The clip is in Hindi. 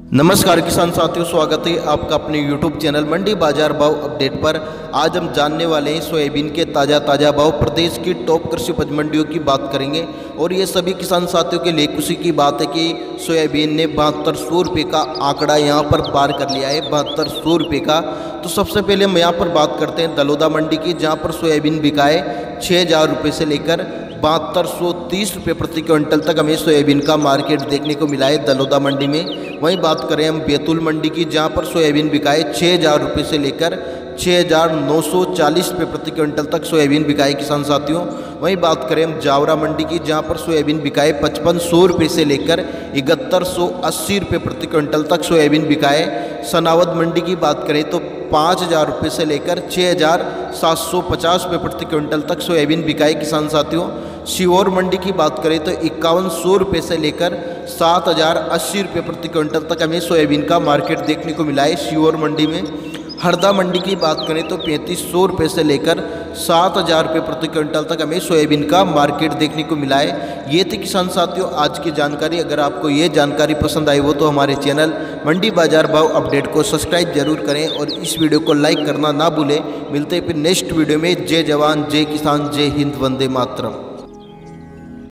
नमस्कार किसान साथियों, स्वागत है आपका अपने YouTube चैनल मंडी बाजार भाव अपडेट पर। आज हम जानने वाले हैं सोयाबीन के ताज़ा भाव। प्रदेश की टॉप कृषि उपज मंडियों की बात करेंगे और ये सभी किसान साथियों के लिए खुशी की बात है कि सोयाबीन ने 7200 रुपये का आंकड़ा यहाँ पर पार कर लिया है, 7200 रुपये का। तो सबसे पहले हम यहाँ पर बात करते हैं दलोदा मंडी की, जहाँ पर सोयाबीन बिका है 6000 रुपये से लेकर 7230 रुपये प्रति क्विंटल तक हमें सोयाबीन का मार्केट देखने को मिला है दलोदा मंडी में। वहीं बात करें हम बैतूल मंडी की, जहां पर सोयाबीन बिकाए 6000 रुपये से लेकर 6940 रुपये प्रति क्विंटल तक सोयाबीन बिकाए किसान साथियों। वहीं बात करें हम जावरा मंडी की, जहां पर सोयाबीन बिकाए 5500 रुपये से लेकर 7180 रुपये प्रति क्विंटल तक सोयाबीन बिकाए। सनावद मंडी की बात करें तो 5000 रुपये से लेकर 6750 रुपये प्रति क्विंटल तक सोयाबीन बिकाए किसान साथियों। सीहोर मंडी की बात करें तो 5100 रुपये से लेकर 7080 रुपये प्रति क्विंटल तक हमें सोयाबीन का मार्केट देखने को मिला है सीहोर मंडी में। हरदा मंडी की बात करें तो 3500 रुपये से लेकर 7000 रुपये प्रति क्विंटल तक हमें सोयाबीन का मार्केट देखने को मिला है। ये थी किसान साथियों आज की जानकारी। अगर आपको ये जानकारी पसंद आई हो तो हमारे चैनल मंडी बाजार भाव अपडेट को सब्सक्राइब जरूर करें और इस वीडियो को लाइक करना ना भूलें। मिलते हैं फिर नेक्स्ट वीडियो में। जय जवान, जय किसान, जय हिंद, वंदे मातरम।